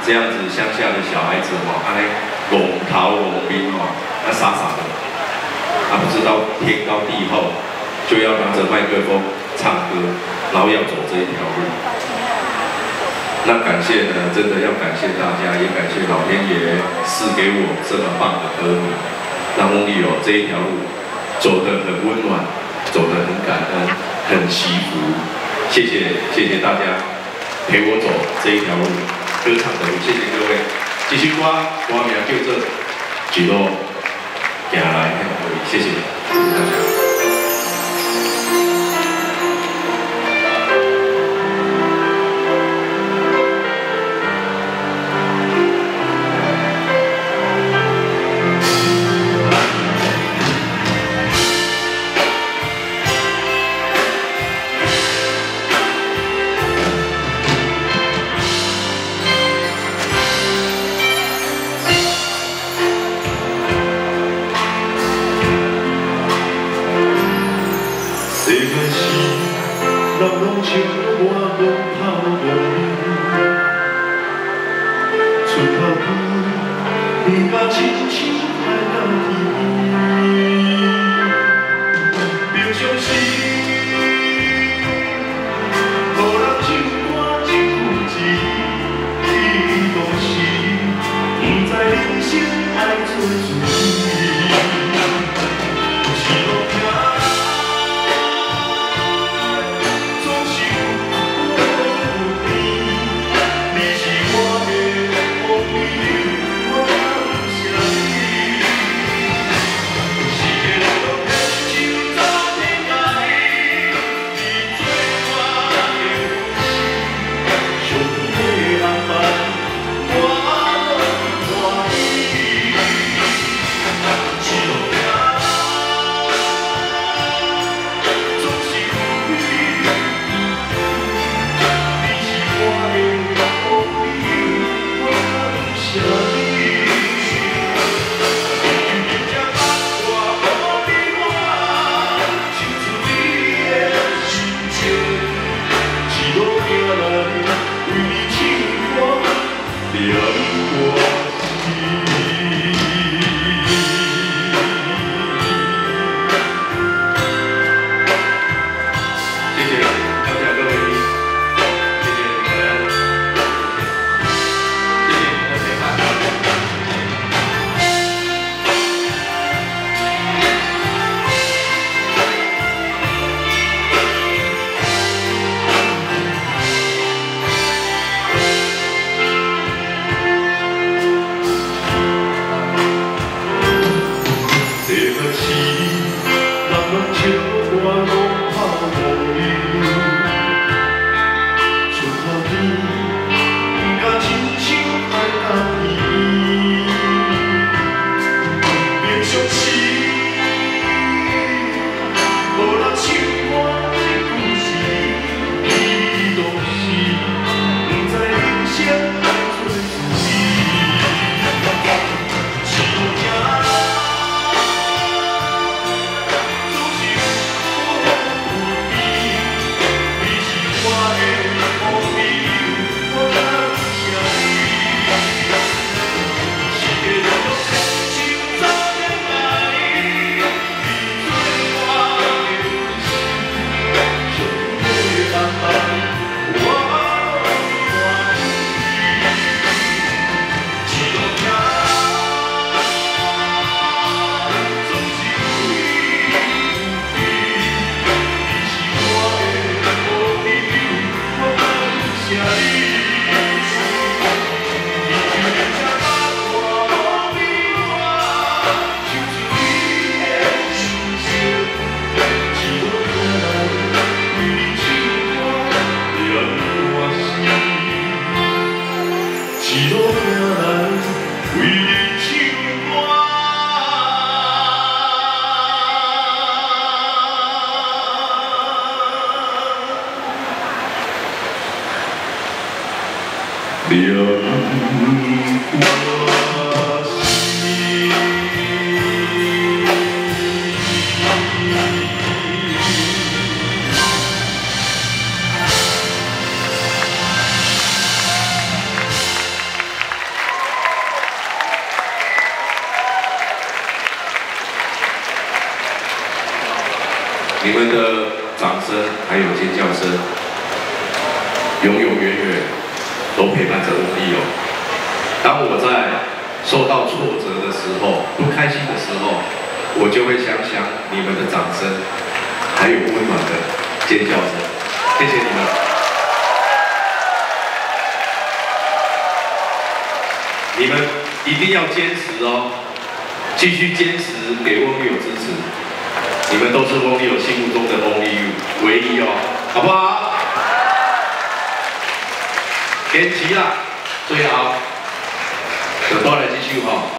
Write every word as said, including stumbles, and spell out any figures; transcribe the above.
这样子乡下的小孩子哦，安尼龙头龙兵哦，那傻傻的，他不知道天高地厚，就要拿着麦克风唱歌，然后要走这一条路。那感谢呢，真的要感谢大家，也感谢老天爷赐给我这么棒的儿女，让我有这一条路走得很温暖，走得很感恩，很祈福。谢谢谢谢大家陪我走这一条路。 歌唱的路，谢谢各位。这首歌歌名叫做《一路行来向各位》，谢谢，谢谢大家。 人拢笑我拢跑无命，出头天，你甲亲像海到天边，别伤心，予人唱歌一句字，当时不知人生爱做啥。 你们的掌声还有尖叫声，永永远远都陪伴着翁立友。当我在受到挫折的时候、不开心的时候，我就会想想你们的掌声，还有温暖的尖叫声。谢谢你们。你们一定要坚持哦，继续坚持给翁立友支持。你们都是翁立友心目中的 Only You， 唯一哦，好不好？天齐啦，最好，有多来继续哈。